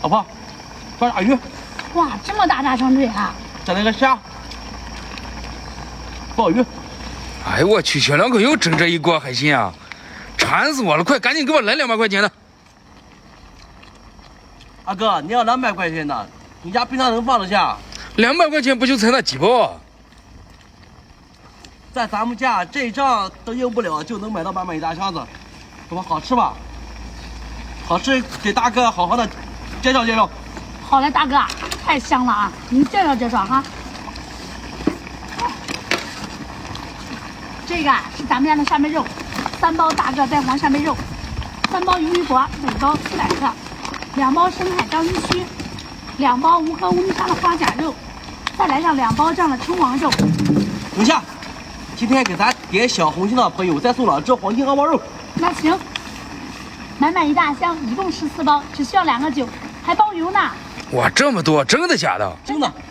老婆，抓大鱼。 哇，这么大长嘴啊！ 再来个虾，鲍鱼。 哎，我去，小两口又整这一锅海鲜啊，馋死我了！快赶紧给我来200块钱的。 阿哥，你要200块钱的，你家平常能放得下 ？200块钱不就才那几包？ 在咱们家这一仗都用不了，就能买到满满一大箱子，怎么好吃吧？好吃，给大哥好好的介绍介绍。 好嘞，大哥，太香了啊！您介绍介绍哈。这个是咱们家的扇贝肉，3包大个带黄扇贝肉，3包鱿鱼脖，每包400克，2包深海章鱼须，2包无壳无泥沙的花甲肉，再来上2包这样的称王肉。 等下，今天给咱点小红心的朋友再送2只黄金荷包肉。 那行，满满一大箱，一共14包，只需要2个9，还包邮呢。 哇，这么多，真的假的？ 真的。